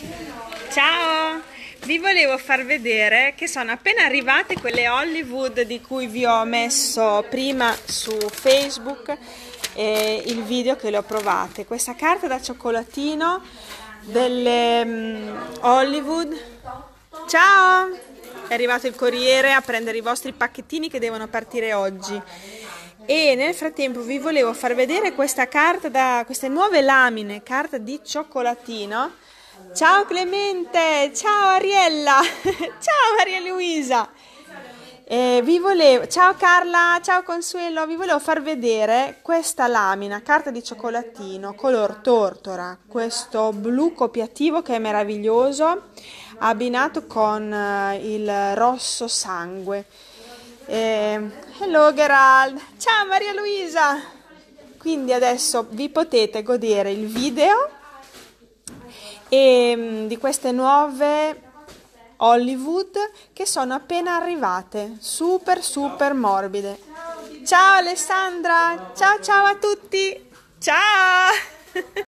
Ciao! Vi volevo far vedere che sono appena arrivate quelle Hollywood di cui vi ho messo prima su Facebook il video che le ho provate. Questa carta da cioccolatino delle Hollywood. Ciao! È arrivato il corriere a prendere i vostri pacchettini che devono partire oggi. E nel frattempo vi volevo far vedere questa carta queste nuove lamine, carta di cioccolatino. Ciao Clemente, ciao Ariella, ciao Maria Luisa. Ciao Carla, ciao Consuelo, vi volevo far vedere questa lamina, carta di cioccolatino, color tortora, questo blu copiativo che è meraviglioso, abbinato con il rosso sangue. Hello Gerald, ciao Maria Luisa. Quindi adesso vi potete godere il video di queste nuove Hollywood che sono appena arrivate, super morbide. Ciao Alessandra, ciao a tutti, ciao!